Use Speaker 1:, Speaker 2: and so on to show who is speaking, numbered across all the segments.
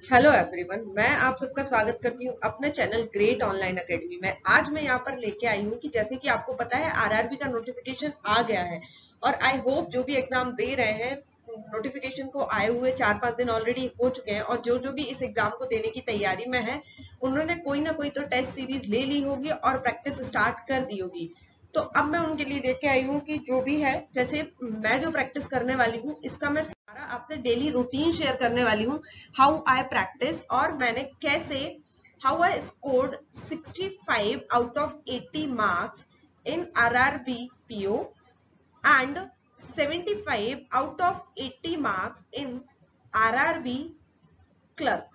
Speaker 1: Hello everyone, मैं आप सबका स्वागत करती हूँ अपने चैनल ग्रेट ऑनलाइन एकेडमी में। आज मैं यहाँ पर लेके आई हूँ कि जैसे कि आपको पता है आरआरबी का नोटिफिकेशन आ गया है और आई होप जो भी एग्जाम दे रहे हैं नोटिफिकेशन को आए हुए 4-5 दिन ऑलरेडी हो चुके हैं और जो जो भी इस एग्जाम को देने की तैयारी में है उन्होंने कोई ना कोई तो टेस्ट सीरीज ले ली होगी और प्रैक्टिस स्टार्ट कर दी होगी। तो अब मैं उनके लिए लेके आई हूँ कि जो भी है, जैसे मैं जो प्रैक्टिस करने वाली हूँ इसका मैं सारा आपसे डेली रूटीन शेयर करने वाली हूँ। हाउ आई प्रैक्टिस और मैंने कैसे how I scored 65 out of 80 marks in RRB PO and 75 out of 80 marks in RRB clerk.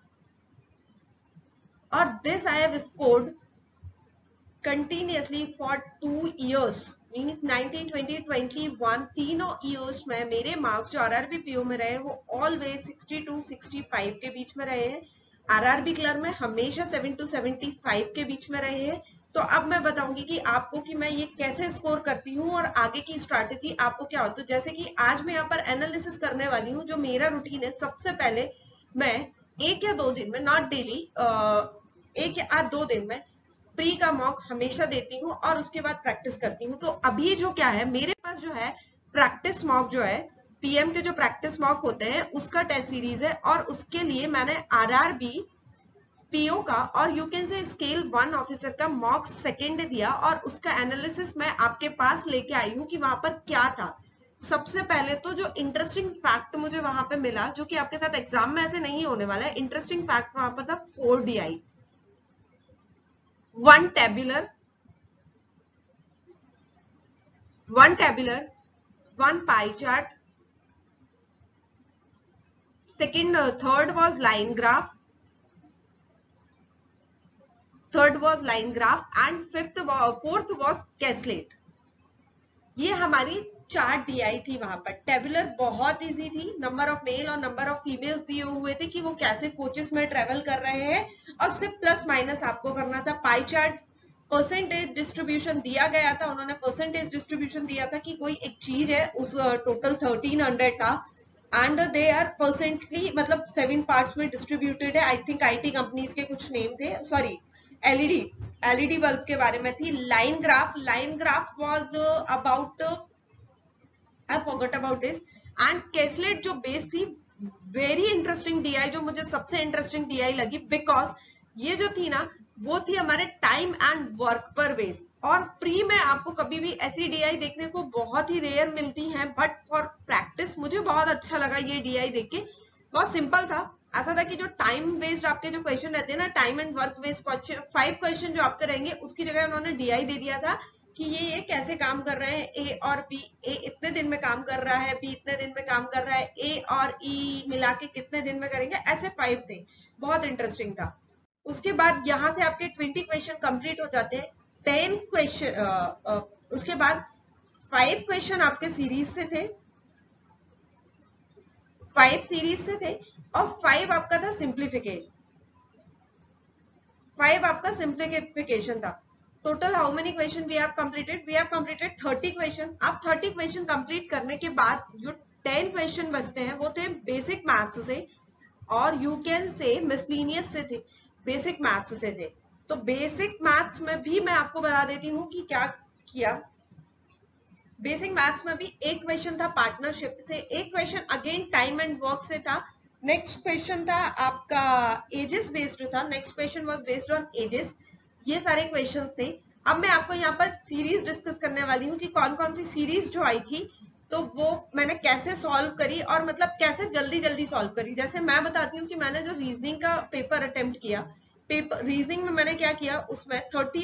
Speaker 1: Or this I have scored continuously for 2 years. Means 19, 20, 21 तीनों years में मेरे marks जो आरआरबी पीओ में रहे वो ऑलवेज 60 to 65 के बीच में रहे हैं। आरआरबी क्लर्क में हमेशा 7 to 75 के बीच में रहे हैं। तो अब मैं बताऊंगी कि आपको कि मैं ये कैसे स्कोर करती हूँ और आगे की स्ट्रैटेजी आपको क्या हो। तो जैसे कि आज मैं यहाँ पर एनालिसिस करने वाली हूँ। जो मेरा रूटीन है, सबसे पहले मैं 1 या 2 दिन में, नॉट डेली, 1 या 2 दिन में प्री का मॉक हमेशा देती हूँ और उसके बाद प्रैक्टिस करती हूँ। तो अभी जो क्या है मेरे पास जो है प्रैक्टिस मॉक जो है पीएम के जो प्रैक्टिस मॉक होते हैं उसका टेस्ट सीरीज है और उसके लिए मैंने आरआरबी पीओ का और you can say scale 1 officer का मॉक सेकेंड दिया और उसका एनालिसिस मैं आपके पास लेके आई हूँ कि वहां पर क्या था। सबसे पहले तो जो इंटरेस्टिंग फैक्ट मुझे वहां पे मिला, जो कि आपके साथ एग्जाम में ऐसे नहीं होने वाला है, इंटरेस्टिंग फैक्ट वहां पर था 4 DI, 1 tabular, 1 pie chart, third was line graph, and fourth was Quetelet. ये हमारी 4 DI थी। वहां पर टेबुलर बहुत इजी थी, नंबर ऑफ मेल और नंबर ऑफ फीमेल दिए हुए थे कि वो कैसे कोचेस में ट्रेवल कर रहे हैं और सिर्फ प्लस माइनस आपको करना था। पाई चार्ट परसेंटेज डिस्ट्रीब्यूशन दिया गया था, उन्होंने परसेंटेज डिस्ट्रीब्यूशन दिया था कि कोई एक चीज है उस टोटल 1300 था एंड दे आर परसेंटली मतलब 7 पार्ट्स में डिस्ट्रीब्यूटेड है। आई थिंक आईटी कंपनीज के कुछ नेम थे, सॉरी एलईडी बल्ब के बारे में थी। Line graph was about, I forgot about this. And caselet जो बेस थी, वेरी इंटरेस्टिंग डीआई, जो मुझे सबसे इंटरेस्टिंग डीआई लगी बिकॉज ये जो थी ना वो थी हमारे टाइम एंड वर्क पर बेस। और प्री में आपको कभी भी ऐसी डीआई देखने को बहुत ही रेयर मिलती हैं, बट फॉर प्रैक्टिस मुझे बहुत अच्छा लगा ये डीआई देख के। बहुत सिंपल था, ऐसा था कि जो टाइम बेस्ड आपके जो क्वेश्चन रहते हैं ना, time and work based question, 5 question जो आपके रहेंगे उसकी जगह उन्होंने डीआई दे दिया था कि ये कैसे काम कर रहे हैं। ए और बी, ए इतने दिन में काम कर रहा है, बी इतने दिन में काम कर रहा है, ए और ई मिला के कितने दिन में करेंगे, ऐसे 5 थे। बहुत इंटरेस्टिंग था। उसके बाद यहाँ से आपके 20 क्वेश्चन कंप्लीट हो जाते हैं। 10 क्वेश्चन, उसके बाद 5 क्वेश्चन आपके सीरीज से थे, 5 सीरीज से थे और 5 आपका था सिंप्लीफिकेशन, 5 आपका सिंप्लीफिकेशन था। Total how many question we have completed? We have completed 30 question. अब 30 क्वेश्चन कंप्लीट करने के बाद जो 10 क्वेश्चन बचते हैं वो थे बेसिक मैथ्स से और यू कैन से मिसलिनियस से थे, बेसिक मैथ्स से थे। तो बेसिक मैथ्स में भी मैं आपको बता देती हूँ कि क्या किया। बेसिक मैथ्स में भी एक क्वेश्चन था पार्टनरशिप से, एक question again time and work से था, नेक्स्ट क्वेश्चन था आपका एजेस बेस्ड था, next question was based on ages. ये सारे क्वेश्चंस थे। अब मैं आपको यहाँ पर सीरीज डिस्कस करने वाली हूँ कि कौन कौन सी सीरीज जो आई थी तो वो मैंने कैसे सॉल्व करी और मतलब कैसे जल्दी जल्दी सॉल्व करी। जैसे मैं बताती हूँ कि मैंने जो रीजनिंग का पेपर अटेम्प्ट किया, पेपर रीजनिंग में मैंने क्या किया, उसमें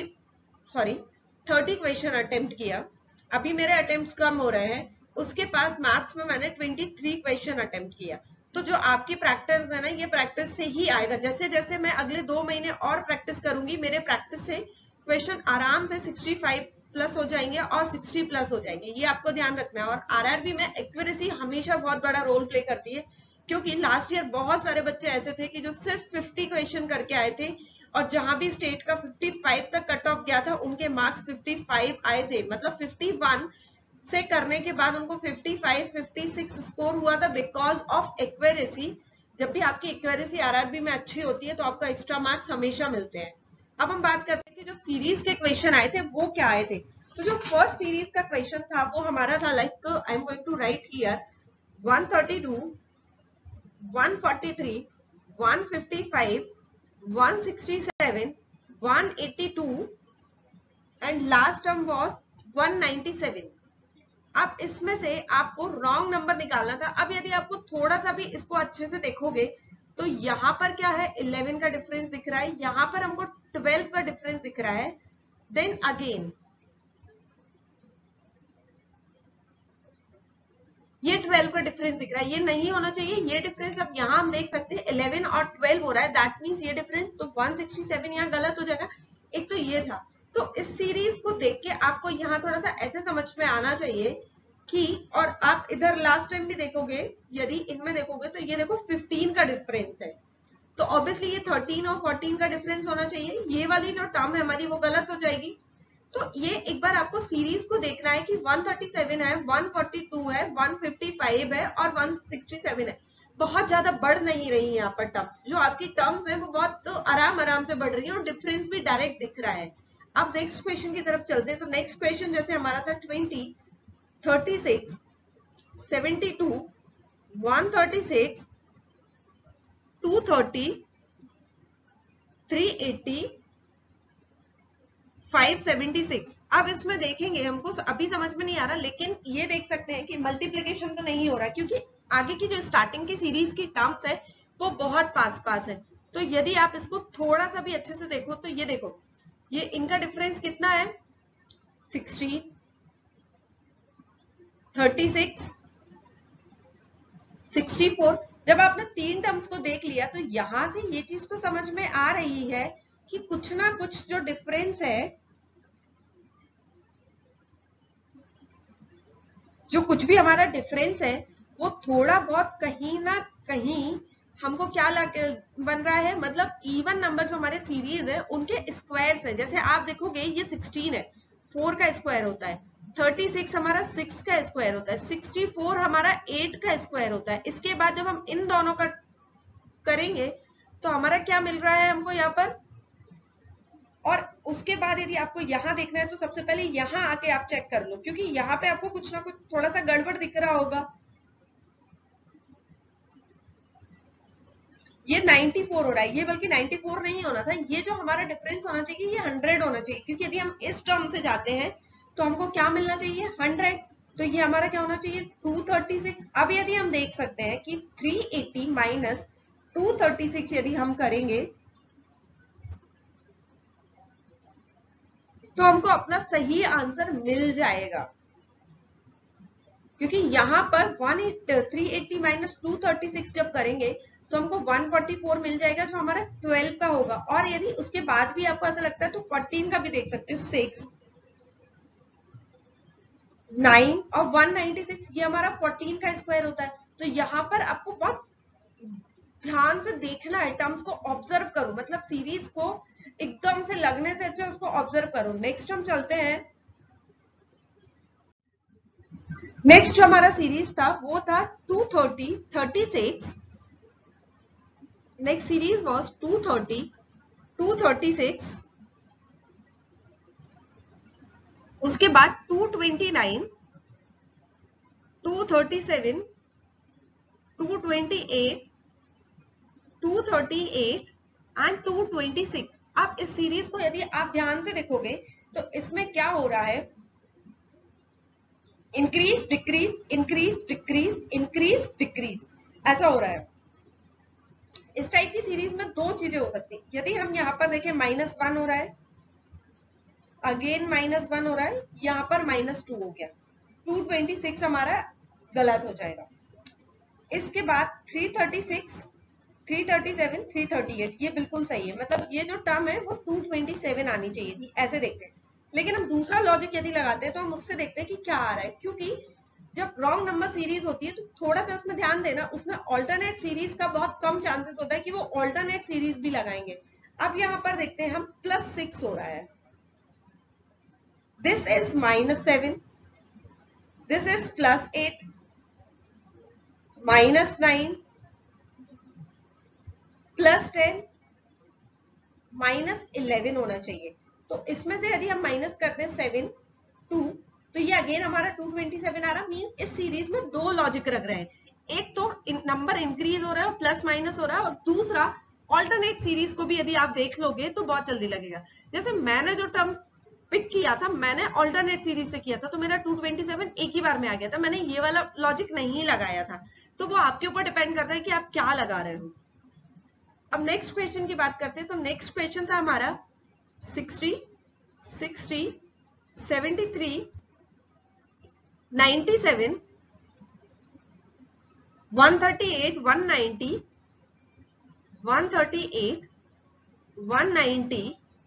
Speaker 1: 30 क्वेश्चन अटेम्प्ट किया। अभी मेरे अटेम्प्ट्स कम हो रहे हैं। उसके पास मैथ्स में मैंने 23 क्वेश्चन अटेम्प्ट किया। तो जो आपकी प्रैक्टिस है ना, ये प्रैक्टिस से ही आएगा। जैसे जैसे मैं अगले 2 महीने और प्रैक्टिस करूंगी, मेरे प्रैक्टिस से क्वेश्चन आराम से 65 प्लस हो जाएंगे और 60 प्लस हो जाएंगे। ये आपको ध्यान रखना है। और आरआरबी में एक्यूरेसी हमेशा बहुत बड़ा रोल प्ले करती है, क्योंकि लास्ट ईयर बहुत सारे बच्चे ऐसे थे कि जो सिर्फ 50 क्वेश्चन करके आए थे और जहां भी स्टेट का 55 तक कट ऑफ गया था उनके मार्क्स 55 आए थे। मतलब 51 से करने के बाद उनको 55, 56 स्कोर हुआ था बिकॉज ऑफ एक्यूरेसी, जब भी आपकी एक्यूरेसी आरआरबी में अच्छी होती है तो आपको एक्स्ट्रा मार्क्स हमेशा मिलते हैं। अब हम बात करते हैं कि जो सीरीज के क्वेश्चन आए थे वो क्या आए थे। तो जो फर्स्ट सीरीज का क्वेश्चन था वो हमारा था like I am going to write here 132, 143, 155, 167, 182 and last term was 197। अब इसमें से आपको रॉन्ग नंबर निकालना था। अब यदि आपको थोड़ा सा भी इसको अच्छे से देखोगे तो यहाँ पर क्या है 11 का डिफरेंस दिख रहा है, यहाँ पर हमको 12 का डिफरेंस दिख रहा है, देन अगेन ये 12 का डिफरेंस दिख रहा है। ये नहीं होना चाहिए ये डिफरेंस। अब यहाँ हम देख सकते हैं 11 और 12 हो रहा है, दैट मीन्स ये डिफरेंस, तो 167 यहाँ गलत हो जाएगा। एक तो ये था। तो इस सीरीज को देख के आपको यहाँ थोड़ा सा ऐसे समझ में आना चाहिए कि, और आप इधर लास्ट टाइम भी देखोगे, यदि इनमें देखोगे तो ये देखो 15 का डिफरेंस है, तो ऑब्वियसली ये 13 और 14 का डिफरेंस होना चाहिए। ये वाली जो टर्म है हमारी वो गलत हो जाएगी। तो ये एक बार आपको सीरीज को देखना है कि 137 है, 142 है, 155 है और 167 है। बहुत ज्यादा बढ़ नहीं रही है यहाँ पर टर्म्स। जो आपकी टर्म्स है वो बहुत तो आराम से बढ़ रही है और डिफरेंस भी डायरेक्ट दिख रहा है। अब नेक्स्ट क्वेश्चन की तरफ चलते हैं। तो नेक्स्ट क्वेश्चन जैसे हमारा था 20, 36, 72, 136, 230, 380, 576। अब इसमें देखेंगे, हमको अभी समझ में नहीं आ रहा, लेकिन ये देख सकते हैं कि मल्टीप्लिकेशन तो नहीं हो रहा क्योंकि आगे की जो स्टार्टिंग की सीरीज की टर्म्स है वो बहुत पास है। तो यदि आप इसको थोड़ा सा भी अच्छे से देखो तो ये देखो, ये इनका डिफरेंस कितना है 60, 36, 64। जब आपने तीन टर्म्स को देख लिया तो यहां से ये चीज तो समझ में आ रही है कि कुछ ना कुछ जो डिफरेंस है, जो कुछ भी हमारा डिफरेंस है वो थोड़ा बहुत कहीं ना कहीं हमको क्या बन रहा है, मतलब इवन नंबर जो हमारे सीरीज है उनके स्क्वायर्स है। जैसे आप देखोगे ये 16 है, 4 का स्क्वायर होता है, 36 हमारा 6 का स्क्वायर होता है, 64 हमारा 8 का स्क्वायर होता है। इसके बाद जब हम इन दोनों का करेंगे तो हमारा क्या मिल रहा है हमको यहाँ पर। और उसके बाद यदि आपको यहाँ देखना है तो सबसे पहले यहाँ आके आप चेक कर लो, क्योंकि यहाँ पे आपको कुछ ना कुछ थोड़ा सा गड़बड़ दिख रहा होगा। ये 94 हो रहा है, ये बल्कि 94 नहीं होना था, ये जो हमारा डिफरेंस होना चाहिए ये 100 होना चाहिए, क्योंकि यदि हम इस टर्म से जाते हैं तो हमको क्या मिलना चाहिए 100। तो ये हमारा क्या होना चाहिए 236। अब यदि हम देख सकते हैं कि 380 माइनस 236 यदि हम करेंगे तो हमको अपना सही आंसर मिल जाएगा, क्योंकि यहाँ पर 380 माइनस 236 जब करेंगे तो हमको 144 मिल जाएगा जो हमारा 12 का होगा। और यदि उसके बाद भी आपको ऐसा लगता है तो 14 का भी देख सकते हो, 6, 9 और 196 ये हमारा 14 का स्क्वायर होता है। तो यहाँ पर आपको बहुत ध्यान से देखना है, टर्म्स को ऑब्जर्व करो, मतलब सीरीज को एकदम से लगने से अच्छा उसको ऑब्जर्व करो। नेक्स्ट हम चलते हैं, नेक्स्ट जो हमारा सीरीज था वो था 230, 36। नेक्स्ट सीरीज वाज 230, 236, उसके बाद 229, 237, 228, 238 एंड 226। अब इस सीरीज को यदि आप ध्यान से देखोगे तो इसमें क्या हो रहा है, increase decrease, increase decrease, increase decrease, ऐसा हो रहा है। इस टाइप की सीरीज में दो चीजें हो सकती है। यदि हम यहाँ पर देखें -1 हो रहा है, अगेन -1 हो रहा है, यहाँ पर -2 हो गया, 226 हमारा गलत हो जाएगा। इसके बाद 336, 337, 338 ये बिल्कुल सही है, मतलब ये जो टर्म है वो 227 आनी चाहिए थी, ऐसे देखते हैं। लेकिन हम दूसरा लॉजिक यदि लगाते हैं तो हम उससे देखते हैं कि क्या आ रहा है, क्योंकि जब रॉन्ग नंबर सीरीज होती है तो थोड़ा सा उसमें ध्यान देना, उसमें ऑल्टरनेट सीरीज का बहुत कम चांसेस होता है कि वो ऑल्टरनेट सीरीज भी लगाएंगे। अब यहाँ पर देखते हैं हम +6 हो रहा है, दिस इज -7, दिस इज +8, -9, +10 -11 होना चाहिए। तो इसमें से यदि हम माइनस करते हैं 7 2, तो ये अगेन हमारा 227 आ रहा। मींस इस सीरीज में दो लॉजिक रख रहे हैं, एक तो नंबर इंक्रीज हो रहा है, प्लस माइनस हो रहा है, और दूसरा ऑल्टरनेट सीरीज को भी यदि आप देख लोगे तो बहुत जल्दी लगेगा। जैसे मैंने जो टर्म पिक किया था, मैंने ऑल्टरनेट सीरीज से किया था, तो मेरा 227 एक ही बार में आ गया था, मैंने ये वाला लॉजिक नहीं लगाया था। तो वो आपके ऊपर डिपेंड करता है कि आप क्या लगा रहे हो। अब नेक्स्ट क्वेश्चन की बात करते हैं। तो नेक्स्ट क्वेश्चन था हमारा 60 60 73 97 138 190 138 190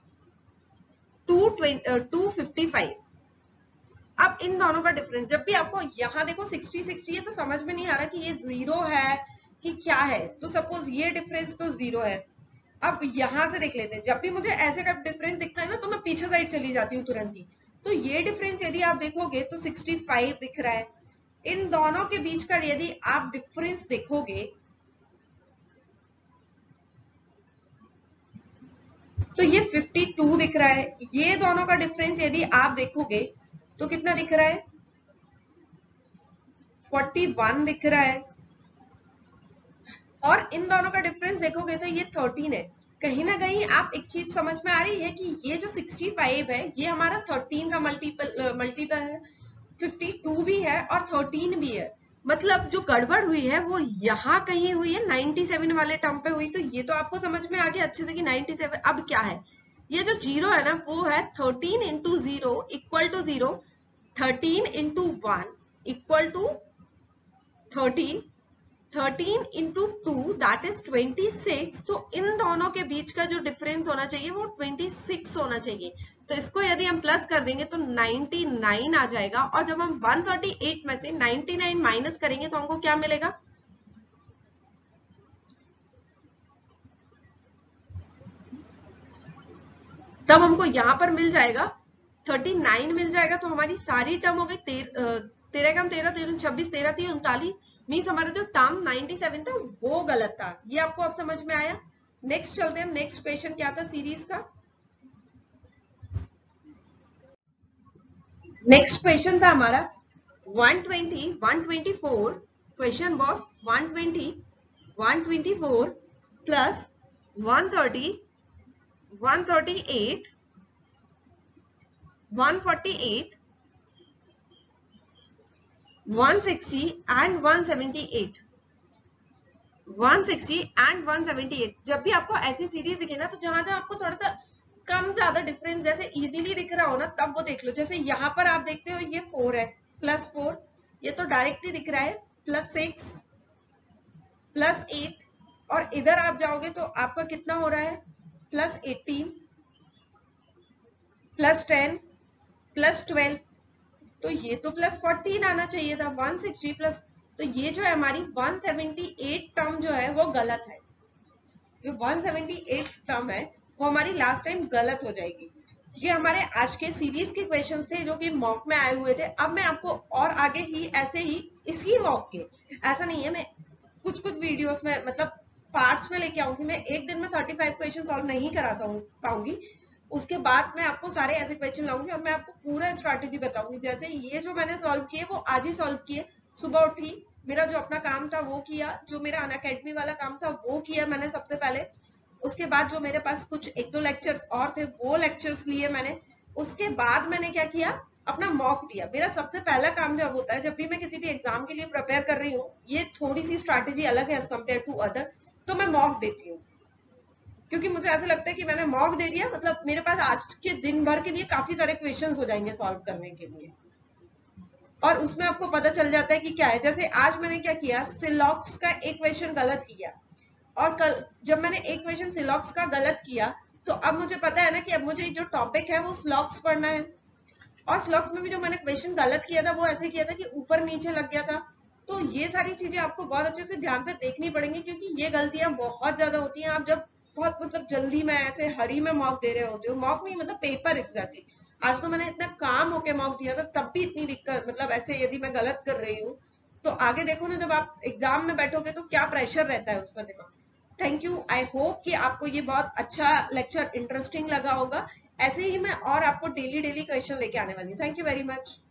Speaker 1: 255। अब इन दोनों का डिफरेंस, जब भी आपको यहां देखो 60 60 है तो समझ में नहीं आ रहा कि ये 0 है कि क्या है। तो सपोज ये डिफरेंस तो 0 है। अब यहां से देख लेते हैं, जब भी मुझे ऐसे का डिफरेंस दिखता है ना, तो मैं पीछे साइड चली जाती हूँ तुरंत ही। तो ये डिफरेंस यदि आप देखोगे तो 65 दिख रहा है। इन दोनों के बीच का यदि आप डिफरेंस देखोगे तो ये 52 दिख रहा है। ये दोनों का डिफरेंस यदि आप देखोगे तो कितना दिख रहा है, 41 दिख रहा है। और इन दोनों का डिफरेंस देखोगे तो ये 13 है। कहीं ना कहीं आप एक चीज समझ में आ रही है कि ये जो 65 है ये हमारा 13 का मल्टीपल है, 52 भी है और 13 भी है। मतलब जो गड़बड़ हुई है वो यहाँ कहीं हुई है, 97 वाले टर्म पे हुई। तो ये तो आपको समझ में आ गया अच्छे से कि 97 अब क्या है। ये जो 0 है ना वो है 13 into 0 equal to 0, 13 into 1 equal to 13, 13 into 2 that is 26। तो इन दोनों के बीच का जो डिफरेंस होना चाहिए वो 26 होना चाहिए। तो इसको यदि हम प्लस कर देंगे तो 99 आ जाएगा। और जब हम 138 में से 99 माइनस करेंगे तो हमको क्या मिलेगा, तब हमको यहां पर मिल जाएगा 39 मिल जाएगा। तो हमारी सारी टर्म हो गई 13 कम 13 13 26 13 3 39। मीन्स हमारा जो टर्म 97 था वो गलत था। ये आपको अब समझ में आया। नेक्स्ट चलते हैं, नेक्स्ट क्वेश्चन क्या था सीरीज का। नेक्स्ट क्वेश्चन था हमारा 120 124। Question was 120 124 plus 130 138 148 160 and 178 160 and 178। जब भी आपको ऐसी सीरीज दिखे ना, तो जहां जहां आपको थोड़ा सा कम ज्यादा डिफरेंस जैसे इजीली दिख रहा हो ना, तब वो देख लो। जैसे यहाँ पर आप देखते हो ये 4 है, +4, ये तो डायरेक्टली दिख रहा है, +6 +8। और इधर आप जाओगे तो आपका कितना हो रहा है, +18 +10 +12। तो ये तो +14 आना चाहिए था, 160 प्लस। तो ये जो है हमारी 178 टर्म जो है वो गलत है। जो 178 टर्म है वो हमारी लास्ट टाइम गलत हो जाएगी। ये हमारे आज के सीरीज के क्वेश्चंस थे जो कि मॉक में आए हुए थे। अब मैं आपको और आगे ही ऐसे ही इसी मॉक के, ऐसा नहीं है मैं कुछ कुछ वीडियोस में मतलब पार्ट्स में लेके आऊंगी। मैं एक दिन में 35 क्वेश्चन सॉल्व नहीं करा पाऊंगी। उसके बाद मैं आपको सारे ऐसे क्वेश्चन लाऊंगी और मैं आपको पूरा स्ट्रैटेजी बताऊंगी। जैसे ये जो मैंने सॉल्व किए वो आज ही सॉल्व किए, सुबह उठी, मेरा जो अपना काम था वो किया, जो मेरा अनअकैडमी वाला काम था वो किया मैंने सबसे पहले। उसके बाद जो मेरे पास कुछ 1-2 लेक्चर्स और थे वो लेक्चर्स लिए मैंने। उसके बाद मैंने क्या किया, अपना मॉक दिया। मेरा सबसे पहला काम जब होता है, जब भी मैं किसी भी एग्जाम के लिए प्रिपेयर कर रही हूँ, ये थोड़ी सी स्ट्रैटेजी अलग है एज कम्पेयर टू अदर, तो मैं मॉक देती हूँ। क्योंकि मुझे ऐसा लगता है कि मैंने मॉक दे दिया मतलब मेरे पास आज के दिन भर के लिए काफी सारे क्वेश्चंस हो जाएंगे सॉल्व करने के लिए। और उसमें आपको पता चल जाता है कि क्या है। जैसे आज मैंने क्या किया, सिलॉक्स का एक क्वेश्चन गलत किया, और कल जब मैंने एक क्वेश्चन सिलॉक्स का गलत किया तो अब मुझे पता है ना कि अब मुझे जो टॉपिक है वो स्लॉक्स पढ़ना है। और स्लॉक्स में भी जो मैंने क्वेश्चन गलत किया था वो ऐसे किया था कि ऊपर नीचे लग गया था। तो ये सारी चीजें आपको बहुत अच्छे से ध्यान से देखनी पड़ेंगी, क्योंकि ये गलतियां बहुत ज्यादा होती हैं। आप जब बहुत मतलब जल्दी में ऐसे हरी में मॉक दे रहे होते हो, मॉक नहीं मतलब पेपर एग्जैक्टली। आज तो मैंने इतना काम होके मॉक दिया था तब भी इतनी दिक्कत, मतलब ऐसे यदि मैं गलत कर रही हूँ तो आगे देखो ना, जब आप एग्जाम में बैठोगे तो क्या प्रेशर रहता है उस पर दिमाग। Thank you. आई होप कि आपको ये बहुत अच्छा लेक्चर इंटरेस्टिंग लगा होगा। ऐसे ही मैं और आपको डेली क्वेश्चन लेके आने वाली हूँ। Thank you very much.